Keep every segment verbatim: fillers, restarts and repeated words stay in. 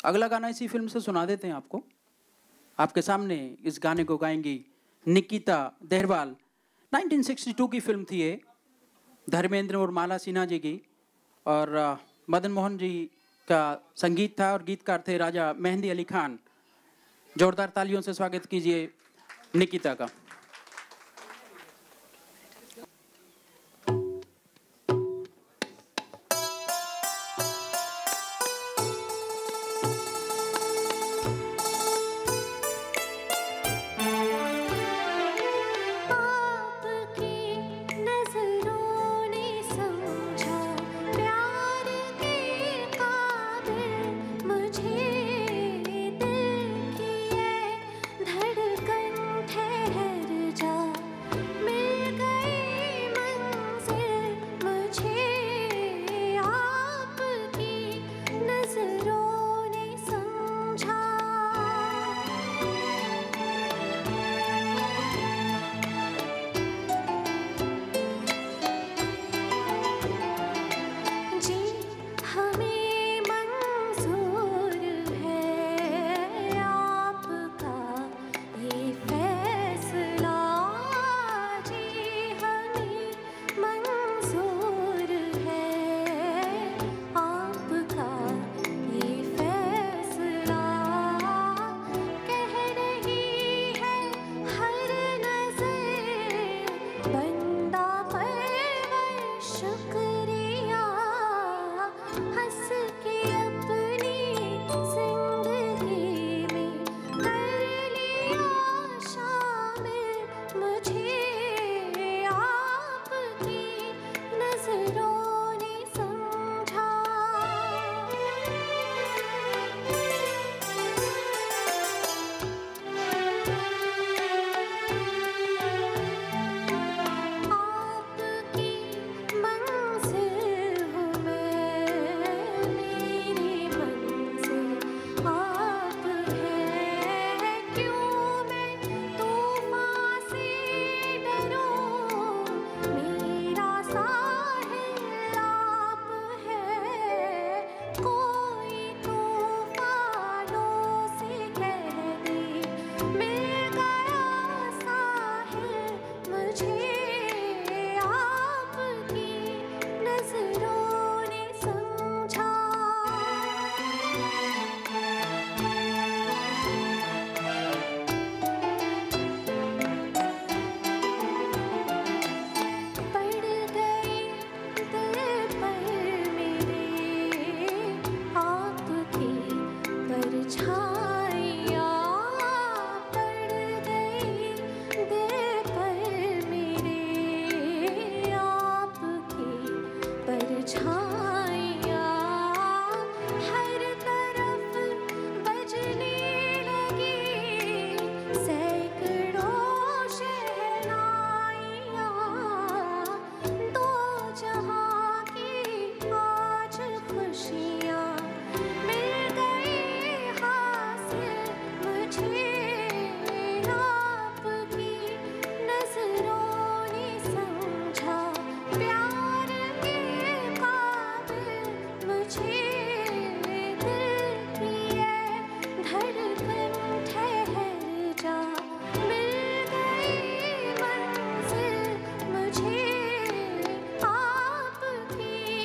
अगला गाना इसी फिल्म से सुना देते हैं आपको। आपके सामने इस गाने को गाएंगी Nikita Daharwal. Nineteen sixty two की फिल्म थी ये, धर्मेंद्र और माला सिन्हा जी की, और मदन मोहन जी का संगीत था और गीतकार थे राजा मेहंदी अली खान। जोरदार तालियों से स्वागत कीजिए निकिता का।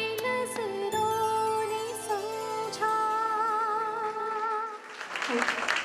Thank you.